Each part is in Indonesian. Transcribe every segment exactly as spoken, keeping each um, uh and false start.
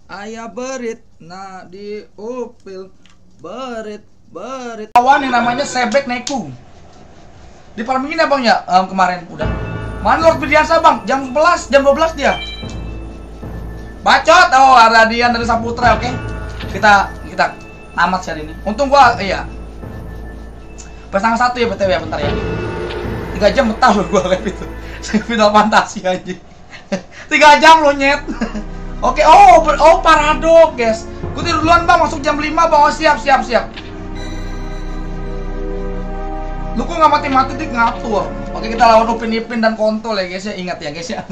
Ayah berit, nah di upil berit berit. Kawan yang namanya Sebek Neku. Di farmingin ya bang ya um, kemarin udah. Mana Lord Bidiansa bang? Jam sebelas, jam dua belas dia. Bacot, oh ada Dian dari Saputra, oke. Okay? Kita kita tamat hari ini. Untung gua iya. Pas tanggal satu ya B T W ya bentar ya. tiga jam betah loh gua kayak itu. Final Fantasi aja. tiga jam lo nyet. Oke, oh, oh paradok, guys. Gue tidur duluan bang, masuk jam lima bang. Oh siap, siap, siap. Lu kok nggak mati-mati dik ngatur. Oke, kita lawan Upin Ipin dan Kontol ya guys ya. Ingat ya guys ya.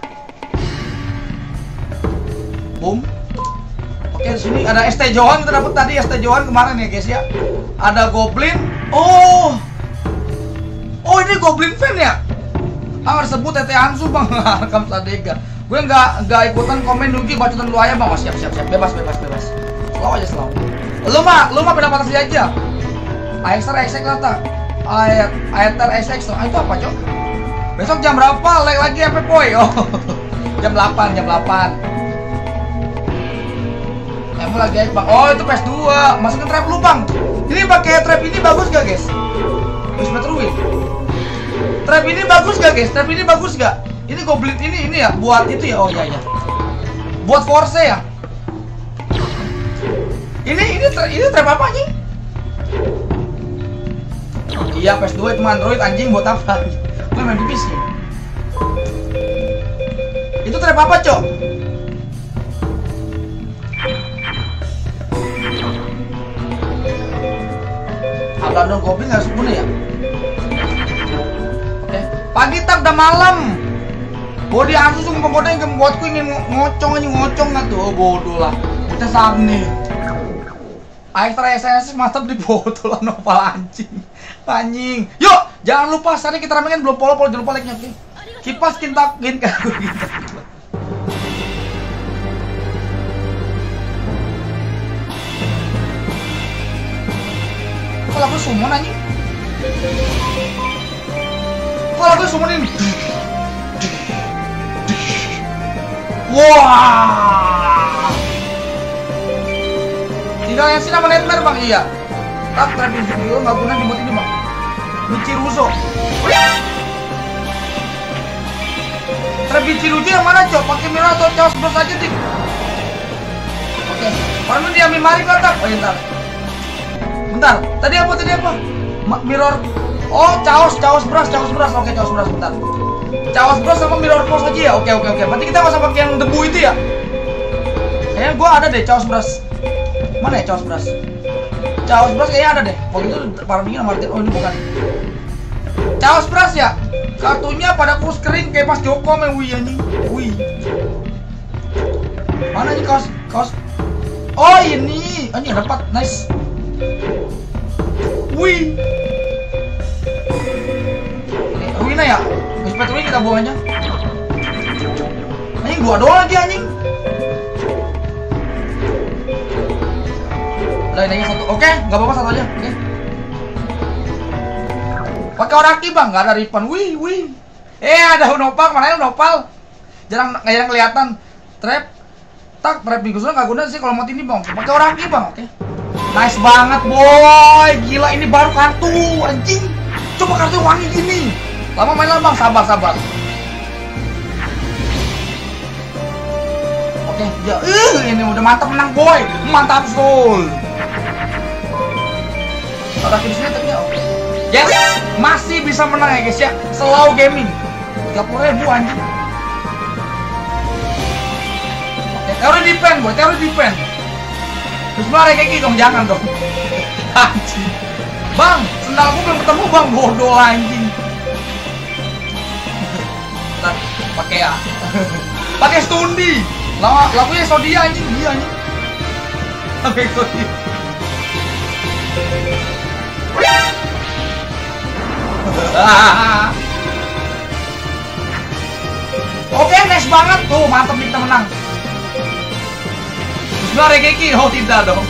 Boom. Oke, di sini ada S T Johan, kita dapat tadi S T Johan kemarin ya guys ya. Ada Goblin. Oh. Oh, ini Goblin fan ya? Ah, disebut Tete Ansu bang. Rekam Sadega. Gue nggak nggak ikutan komen Nugi bacotan lu aja bang. Oh, siap siap siap, bebas bebas bebas. Slow aja slow. Lu mah lu mah beda fantasi aja. Aexer X X kata. Ayat Aether X X. Ah, itu apa cok? Besok jam berapa? Like lagi apa boy? Oh jam delapan jam delapan. Kamu lagi aja bang. Oh itu P S dua. Masukin trap lu bang. Ini pakai trap ini bagus gak guys? Terus Petruin. Trap ini bagus gak guys? Trap ini bagus gak? Ini Goblin ini ini ya buat itu ya. Oh iya iya. Buat force ya. Ini ini ini trap apa nih? Iya P S dua itu Android anjing buat apa? Gue main di P C. Itu trap apa cok? Abandon Goblin harus punya ya. Oke. Pagi tak udah malam. Body Ansu sungguh penggoda yang membuatku ingin ngocong aja ngocong nggak tuh? Oh, bodoh lah. Kita Samni. Aextra S S mantap di botol lah nopal anjing. Anjing. Yuk, jangan lupa hari kita ramein belum polo-polo jangan lupa like-nya oke. Kipas kintak gin kan. Kok lagu summon anjing? Kok lagu summonin? Wah. Tinggal yang sih nama nightmare bang, iya. Tak trapin video nggak guna di mod ini bang. Bici Russo. Trap Bici Russo yang mana cok? Pakai mirror atau chaos burst aja dik. Oke. Mana dia mimari kata? Oh bentar. Bentar. Tadi apa tadi apa? Ma mirror. Oh chaos chaos burst chaos burst. Oke chaos burst bentar. Chaos Bros sama Mirror Force aja ya? Oke oke oke. Berarti kita nggak usah pakai yang debu itu ya? Kayaknya gua ada deh Chaos Bros. Mana ya Chaos Bros? Chaos Bros kayaknya ada deh. Oh itu farmingnya Martin. Oh ini bukan. Chaos Bros ya? Kartunya pada kurus kering kayak pas Joko main Wii anjing. Wih. Mana nih kaos kaos? Oh ini. Anjing dapat. Nice. Wih. Ruina ya? Petruin kita buang aja. Anjing dua doang lagi anjing. Lain lagi satu. Oke, nggak apa-apa satu aja. Oke. Pakai oraki bang, nggak ada ripan. Wih, wih. Eh ada nopal, mana yang nopal? Jarang, nggak jarang kelihatan. Trap, tak trap di nggak guna sih kalau mau ini bang. Pakai oraki bang, oke. Nice banget boy, gila ini baru kartu anjing. Coba kartu wangi gini. Lama main lah bang, sabar sabar. Oke, ya, uh, ini udah mantap menang boy, mantap soul. Ada di sini tapi ya, oke. Yes, masih bisa menang ya guys ya, slow gaming. tiga puluh ribu anjing. Oke, teori defend boy, teori defend. Terus mulai kayak gitu dong, jangan dong. Anjing. Bang, sendalku belum ketemu bang, bodoh anjing. Ntar pakai ya, pakai stundi, lagu lagunya Sodia anjing dia anjing, pakai Sodia. Oke nice banget tuh, mantap nih kita menang. Bismillah Regeki, oh tidak dong.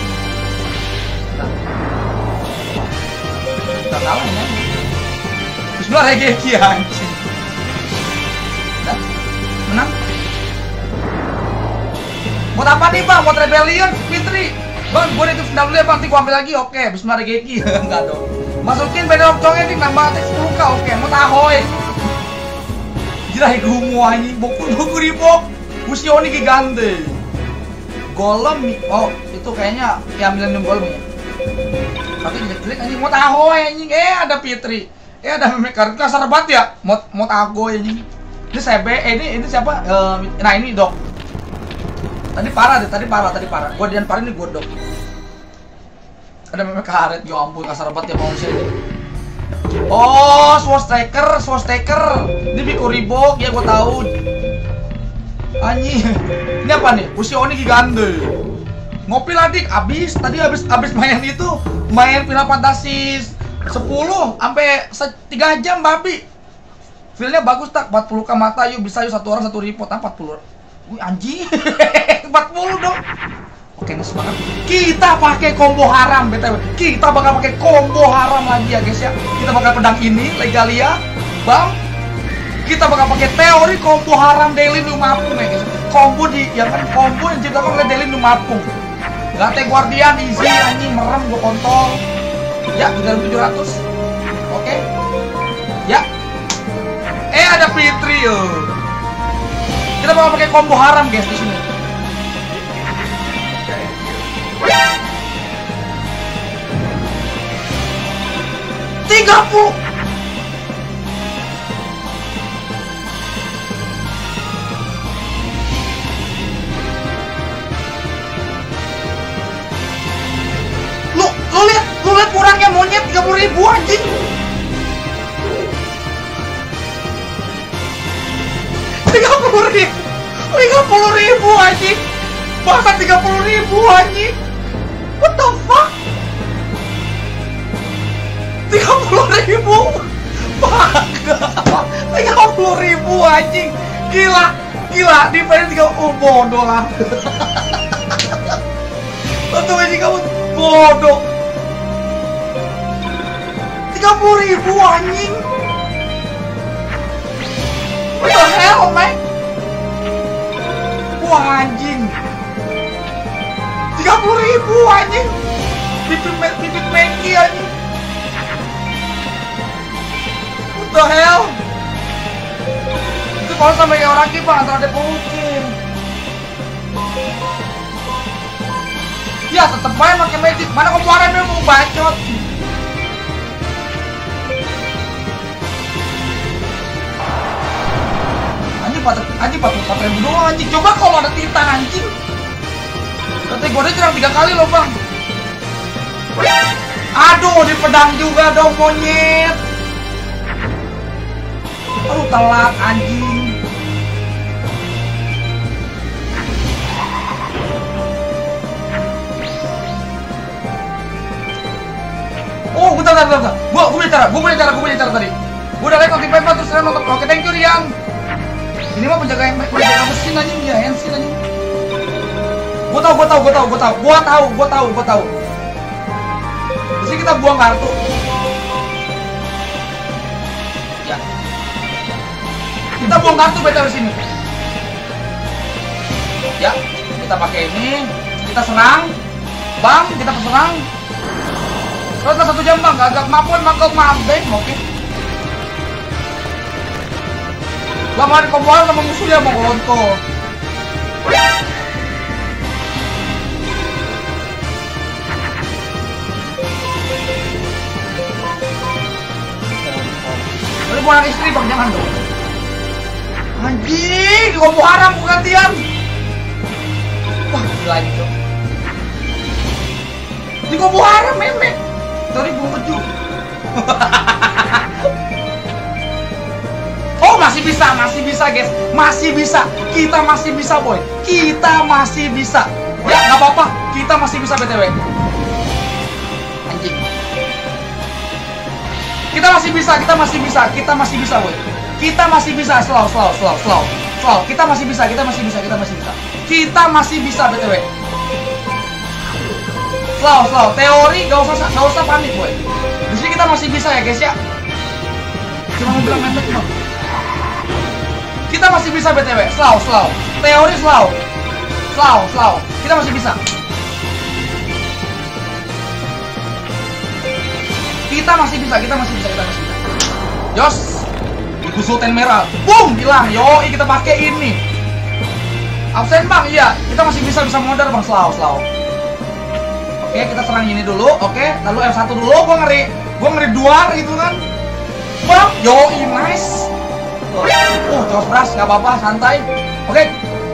Kita kalah ya. Bismillah Regeki anjing. Menang Mau apa nih bang? Mau rebellion, Fitri? Bang, gue itu dulu ya bang, nanti gue ambil lagi. Oke, Bismillah Geki. Enggak dong. Masukin Banner of Chong'e nih, nambah attack sepuluh k. Oke, mau tahoy. Gila, gumu anjing. Boku-boku ribok. Fusioni gigante. Golem, oh itu kayaknya ya Millennium Golem ya. Tapi jelek-jelek anjing. Mau tahoy anjing. Eh, ada Fitri. Eh, ada Memekar. Kasar banget ya. Mau mau tago anjing. Ini saya B, eh, ini ini siapa? Uh, nah ini dok. Tadi parah deh, tadi parah, tadi parah. Gua dian parah ini gua dok. Ada memang karet, ya ampun kasar banget ya manusia ini. Oh, Sword Striker, Sword Striker. Ini Biku Ribok, ya gua tahu. Anjing. Ini apa nih? Fusioni gigante. Ngopi ladik, abis. Tadi abis abis main itu, main Final Fantasy sepuluh sampai tiga jam babi. Feelnya bagus tak, empat puluh k mata yuk, bisa yuk satu orang satu report, empat puluh. Wih anjing, empat puluh dong. Oke, ini semangat. Kita pakai combo haram, B T W. Kita bakal pakai combo haram lagi ya guys ya. Kita bakal pedang ini, Legalia, bam. Kita bakal pakai teori combo haram Daily Numapung ya guys. Combo di, ya kan combo yang diciptakan oleh Daily Numapung. Gate Guardian, easy, anjing, merem, gua kontol. Ya, tiga ribu tujuh ratus. Oke. Ya. Eh, ada Fitri yo. Kita bakal pakai combo haram guys di sini. tiga puluh. Lu, lu lihat, lu lihat kurangnya monyet tiga puluh ribu anjing. tiga puluh ribu, tiga puluh ribu anjing, bahkan tiga puluh ribu anjing, what the fuck, tiga puluh ribu, bangga, tiga puluh ribu anjing, gila, gila, di pada tiga, oh bodoh lah, tentu aja kamu bodoh, tiga puluh ribu anjing. What the hell, man? Wah, anjing. tiga puluh ribu, anjing. Pipit, pipit Meki, anjing. What the hell? Itu kalau sampai orang kita antara ada mungkin. Ya, tetep main pakai magic. Mana kemarin mau bacot? Anjing empat ribu doang anjing. Coba kalau ada Titan anjing. Kategori curang tiga kali loh bang. Aduh, di pedang juga dong monyet. Aduh, telat anjing. Oh, bentar, bentar, bentar. Gua, gua punya cara, gua punya cara, gua punya cara tadi. Gua udah like notif paper terus saya nonton. Oke, thank you Rian. Ini mah penjaga penjaga mesin anjing ya, Hensin anjing. Gua tahu, gua tahu, gua tahu, gua tahu, gua tahu, gua tahu, gua tahu. Di sini kita buang kartu. Ya. Kita buang kartu beta di sini. Ya, kita pakai ini, kita serang. Bang, kita serang. Terus satu jam bang, gagak maupun mangkok mabeng, oke. Gak mau dikompor sama musuh dia mau ngelonto. Lu mau anak istri bang, jangan dong. Anjing, dikompor haram gantian. Wah, gila ini dong. Dikompor haram memek. Sorry, gue meju. Oh, masih bisa, masih bisa guys, masih bisa, kita masih bisa boy, kita masih bisa, ya nggak apa-apa, kita masih bisa B T W, anjing, kita masih bisa, kita masih bisa, kita masih bisa boy, kita masih bisa, slow, slow, slow, slow, slow, kita masih bisa, kita masih bisa, kita masih bisa, kita masih bisa B T W, slow, slow, teori gak usah, gak usah panik boy, di sini kita masih bisa ya guys ya, cuma mau bilang mepet cuma. Kita masih bisa B T W, slow, slow, teori slow, slow, slow. Kita masih bisa. Kita masih bisa, kita masih bisa, kita masih bisa. Jos, dikusulkan merah. Boom, hilang. Yo, kita pakai ini. Absen bang, iya. Kita masih bisa bisa modal bang, slow, slow. Oke, kita serang ini dulu. Oke, lalu F satu dulu. Gua ngeri, gua ngeri dua gitu kan. Bang, yo, nice. Oh, jos beras, nggak apa-apa, santai. Oke.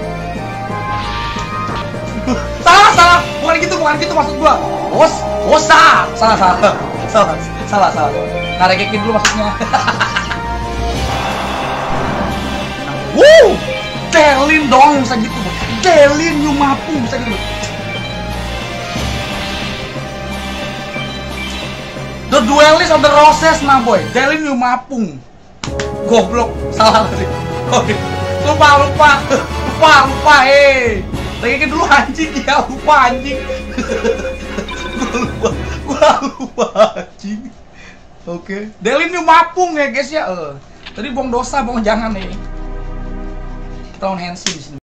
Salah, salah. Bukan gitu, bukan gitu maksud gua. Bos, bosa. Salah, salah. Salah, salah, salah. Narekekin dulu maksudnya. Wuh, Delin dong bisa gitu. Delin you mampu bisa gitu. The Duelist of the Roses nah boy. Delin you mapung. Goblok, salah tadi. Oke. Lupa, lupa. Lupa, lupa, eh. Narekekin dulu anjing ya, lupa anjing. Gua lupa. Gua lupa anjing. Oke. Delin you mapung ya guys ya. Eh. Tadi buang dosa, buang jangan nih. Kita on hand sih di sini.